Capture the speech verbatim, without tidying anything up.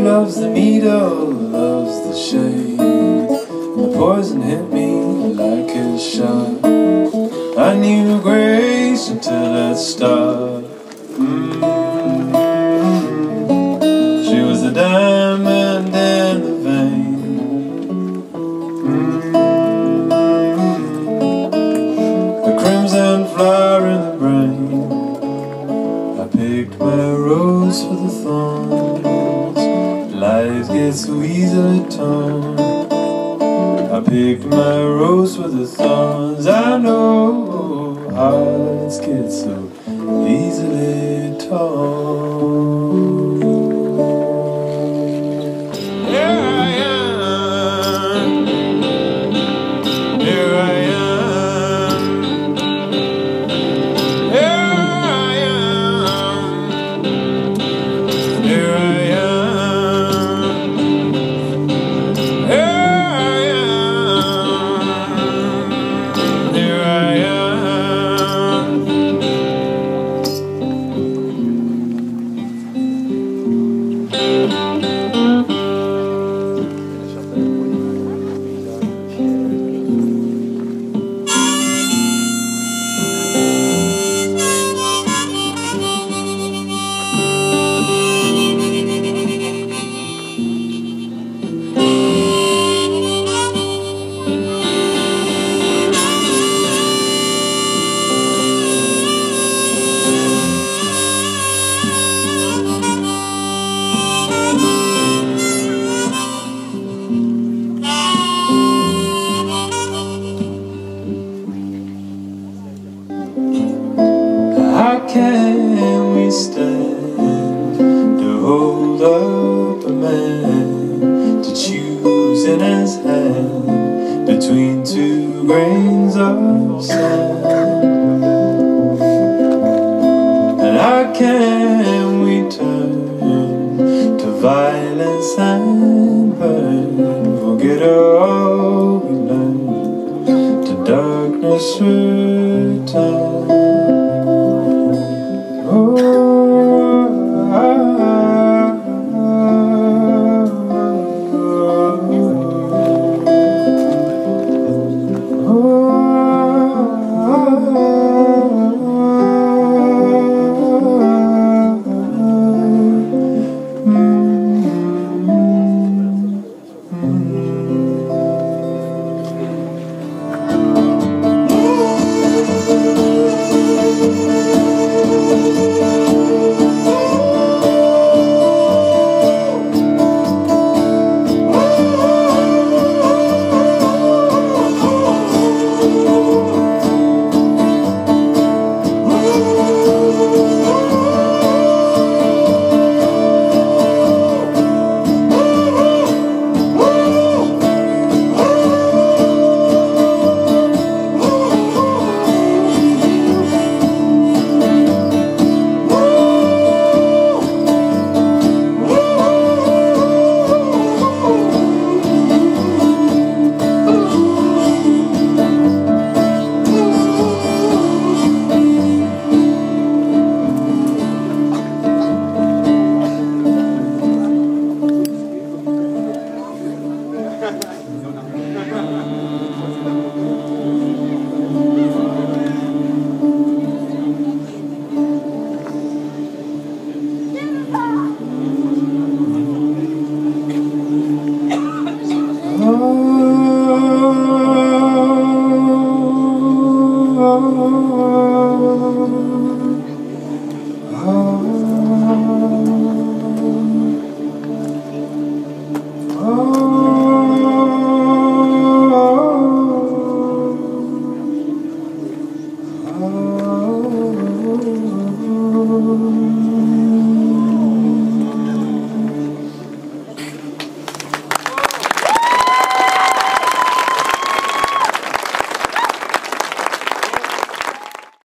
loves the needle, loves the shade, and the poison hit me like a shot. I knew grace until it stopped. Mm-hmm. She was the diamond in the vein. Mm-hmm. The crimson flower in the brain. I picked my rose for the thorns. Life gets so easily torn. I picked my rose for the thorns. I know hearts get so easily torn. Here I am. Here I am. Here I am. Here I am. Here How can we stand to hold up a man, to choose in his hand between two grains of sand? And how can we turn to violence and